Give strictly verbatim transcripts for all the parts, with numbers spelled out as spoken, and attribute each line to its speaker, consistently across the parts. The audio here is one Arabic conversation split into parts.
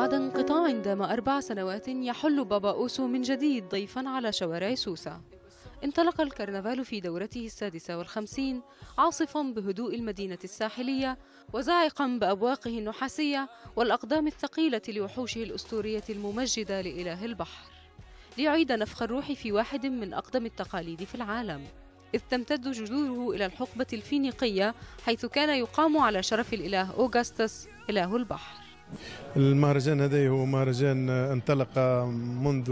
Speaker 1: بعد انقطاع دام أربع سنوات يحل بابا أوسو من جديد ضيفا على شوارع سوسة. انطلق الكرنفال في دورته السادسة والخمسين عاصفا بهدوء المدينة الساحلية وزاعقا بأبواقه النحاسية والأقدام الثقيلة لوحوشه الأسطورية الممجدة لإله البحر، ليعيد نفخ الروح في واحد من أقدم التقاليد في العالم، إذ تمتد جذوره إلى الحقبة الفينيقية حيث كان يقام على شرف الإله أوغسطس إله البحر.
Speaker 2: المهرجان هذا هو مهرجان انطلق منذ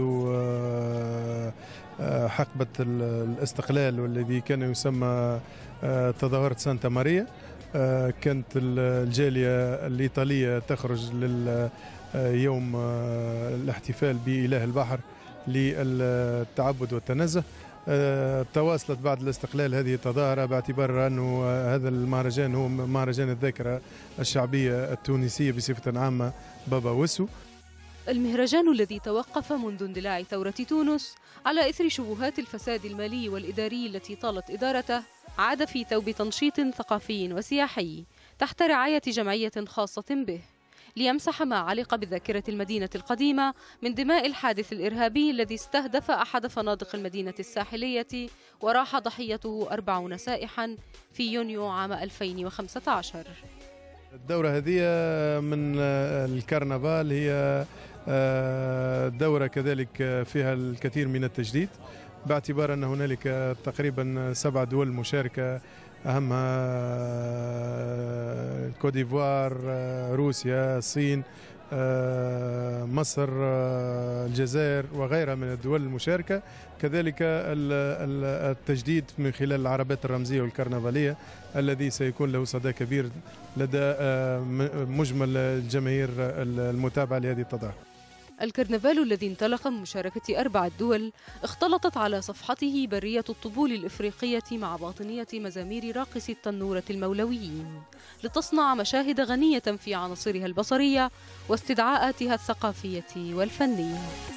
Speaker 2: حقبة الاستقلال والذي كان يسمى تظاهرة سانتا ماريا. كانت الجالية الإيطالية تخرج لليوم الاحتفال بإله البحر للتعبد والتنزه. تواصلت بعد الاستقلال هذه التظاهرة باعتبار أنه هذا المهرجان هو مهرجان الذاكرة الشعبية التونسية بصفة عامة بابا أوسو.
Speaker 1: المهرجان الذي توقف منذ اندلاع ثورة تونس على إثر شبهات الفساد المالي والإداري التي طالت إدارته عاد في ثوب تنشيط ثقافي وسياحي تحت رعاية جمعية خاصة به، ليمسح ما علق بذاكرة المدينة القديمة من دماء الحادث الإرهابي الذي استهدف أحد فنادق المدينة الساحلية وراح ضحيته أربعون سائحا في يونيو عام ألفين وخمسة عشر.
Speaker 2: الدورة هذه من الكرنفال هي دورة كذلك فيها الكثير من التجديد، باعتبار أن هنالك تقريبا سبع دول مشاركة، أهمها كوديفوار، روسيا، الصين، مصر، الجزائر وغيرها من الدول المشاركة. كذلك التجديد من خلال العربات الرمزية والكرنفالية الذي سيكون له صدى كبير لدى مجمل الجماهير المتابعة لهذه التظاهرة.
Speaker 1: الكرنفال الذي انطلق من مشاركة أربع دول اختلطت على صفحته برية الطبول الإفريقية مع باطنية مزامير راقصي التنورة المولويين، لتصنع مشاهد غنية في عناصرها البصرية واستدعاءاتها الثقافية والفنية.